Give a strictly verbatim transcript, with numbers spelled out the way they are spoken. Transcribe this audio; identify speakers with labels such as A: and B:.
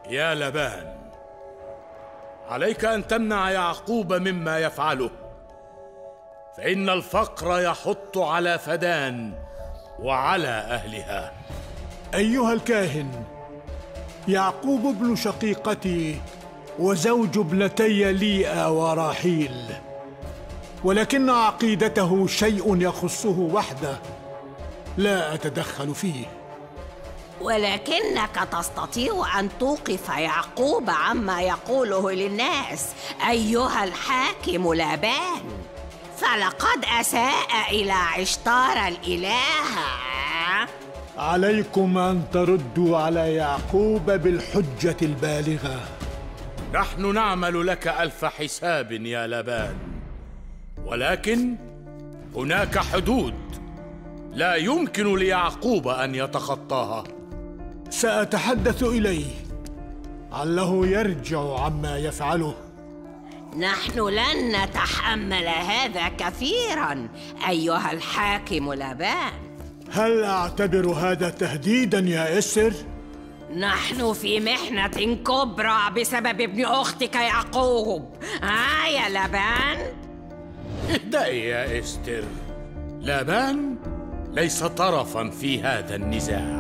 A: يا لبان، عليك أن تمنع يعقوب مما يفعله، فإن الفقر يحط على فدان وعلى أهلها.
B: أيها الكاهن، يعقوب ابن شقيقتي وزوج ابنتي ليئا وراحيل، ولكن عقيدته شيء يخصه وحده، لا أتدخل فيه.
C: ولكنك تستطيع أن توقف يعقوب عما يقوله للناس أيها الحاكم لابان، فلقد أساء إلى عشتار الإلهة.
B: عليكم أن تردوا على يعقوب بالحجة البالغة.
A: نحن نعمل لك ألف حساب يا لبان، ولكن هناك حدود لا يمكن ليعقوب أن يتخطاها.
B: سأتحدث إليه، عله يرجع عما يفعله.
C: نحن لن نتحمل هذا كثيرا أيها الحاكم لابان.
B: هل أعتبر هذا تهديدا يا إستر؟
C: نحن في محنة كبرى بسبب ابن أختك يعقوب. ها يا لابان؟
A: اهدئي يا إستر، لابان ليس طرفا في هذا النزاع.